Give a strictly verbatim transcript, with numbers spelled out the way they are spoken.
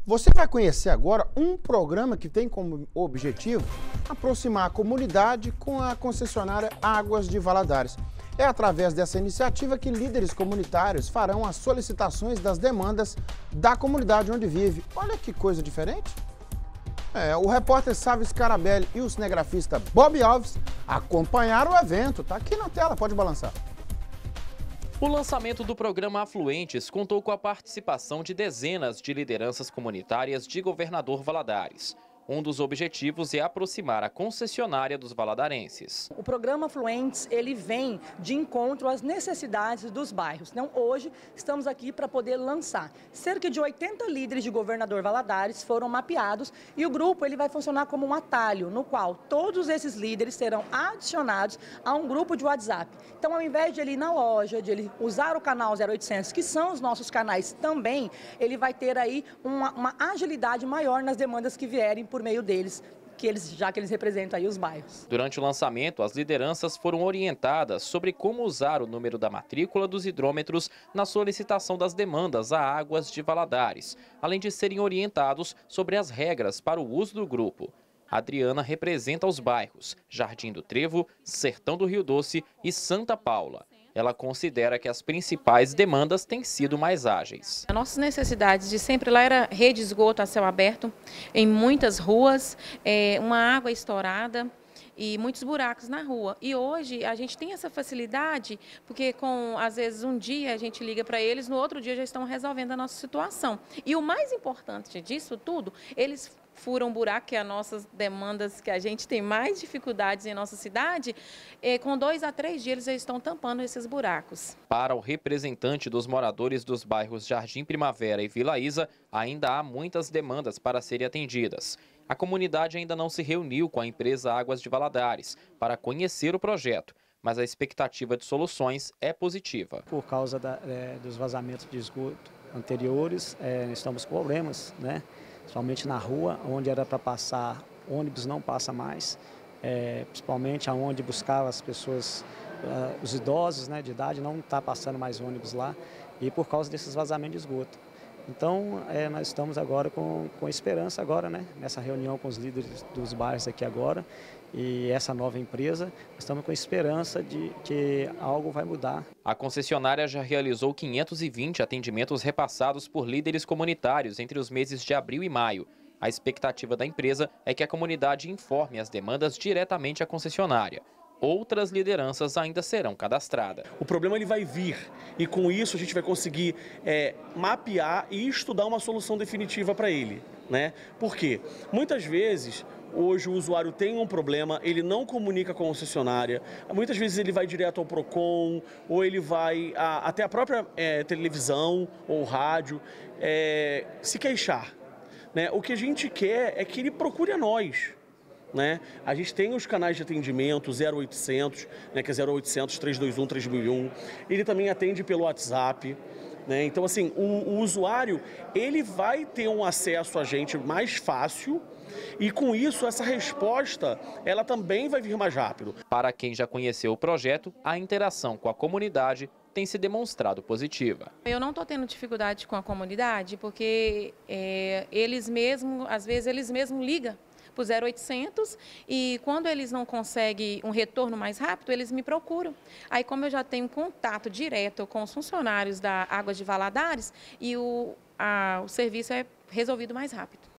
Você vai conhecer agora um programa que tem como objetivo aproximar a comunidade com a concessionária Águas de Valadares. É através dessa iniciativa que líderes comunitários farão as solicitações das demandas da comunidade onde vive. Olha que coisa diferente! É, o repórter Sávio Scarabelli e o cinegrafista Bob Alves acompanharam o evento. Tá aqui na tela, pode balançar. O lançamento do programa Afluentes contou com a participação de dezenas de lideranças comunitárias de Governador Valadares. Um dos objetivos é aproximar a concessionária dos valadarenses. O programa Afluentes, ele vem de encontro às necessidades dos bairros. Então, hoje, estamos aqui para poder lançar. Cerca de oitenta líderes de Governador Valadares foram mapeados e o grupo ele vai funcionar como um atalho, no qual todos esses líderes serão adicionados a um grupo de WhatsApp. Então, ao invés de ele ir na loja, de ele usar o canal zero oitocentos, que são os nossos canais também, ele vai ter aí uma, uma agilidade maior nas demandas que vierem por meio deles, que eles, já que eles representam aí os bairros. Durante o lançamento, as lideranças foram orientadas sobre como usar o número da matrícula dos hidrômetros na solicitação das demandas a Águas de Valadares, além de serem orientados sobre as regras para o uso do grupo. A Adriana representa os bairros Jardim do Trevo, Sertão do Rio Doce e Santa Paula. Ela considera que as principais demandas têm sido mais ágeis. As nossas necessidades de sempre lá era rede de esgoto a céu aberto, em muitas ruas, é, uma água estourada e muitos buracos na rua. E hoje a gente tem essa facilidade, porque com, às vezes, um dia a gente liga para eles, no outro dia já estão resolvendo a nossa situação. E o mais importante disso tudo, eles furam buraco, que é as nossas demandas, que a gente tem mais dificuldades em nossa cidade, e com dois a três dias eles já estão tampando esses buracos. Para o representante dos moradores dos bairros Jardim Primavera e Vila Isa, ainda há muitas demandas para serem atendidas. A comunidade ainda não se reuniu com a empresa Águas de Valadares para conhecer o projeto, mas a expectativa de soluções é positiva. Por causa da, é, dos vazamentos de esgoto anteriores, é, estamos com problemas, né? Principalmente na rua, onde era para passar ônibus não passa mais, é, principalmente aonde buscava as pessoas, uh, os idosos, né, de idade, não está passando mais ônibus lá, e por causa desses vazamentos de esgoto. Então, é, nós estamos agora com, com esperança agora, né, nessa reunião com os líderes dos bairros aqui agora, e essa nova empresa, estamos com esperança de que algo vai mudar. A concessionária já realizou quinhentos e vinte atendimentos repassados por líderes comunitários entre os meses de abril e maio. A expectativa da empresa é que a comunidade informe as demandas diretamente à concessionária. Outras lideranças ainda serão cadastradas. O problema ele vai vir e com isso a gente vai conseguir é, mapear e estudar uma solução definitiva para ele, né? Por quê? Muitas vezes hoje o usuário tem um problema, ele não comunica com a concessionária, muitas vezes ele vai direto ao PROCON ou ele vai a, até a própria é, televisão ou rádio é, se queixar, né? O que a gente quer é que ele procure a nós. Né? A gente tem os canais de atendimento zero oitocentos, né, que é zero oitocentos, trezentos e vinte e um, três mil e um. Ele também atende pelo WhatsApp. Né? Então, assim, o, o usuário ele vai ter um acesso a gente mais fácil e, com isso, essa resposta ela também vai vir mais rápido. Para quem já conheceu o projeto, a interação com a comunidade tem se demonstrado positiva. Eu não estou tendo dificuldade com a comunidade porque é, eles mesmos, às vezes, eles mesmos ligam para o zero oitocentos e quando eles não conseguem um retorno mais rápido, eles me procuram. Aí, como eu já tenho contato direto com os funcionários da Águas de Valadares, e o, a, o serviço é resolvido mais rápido.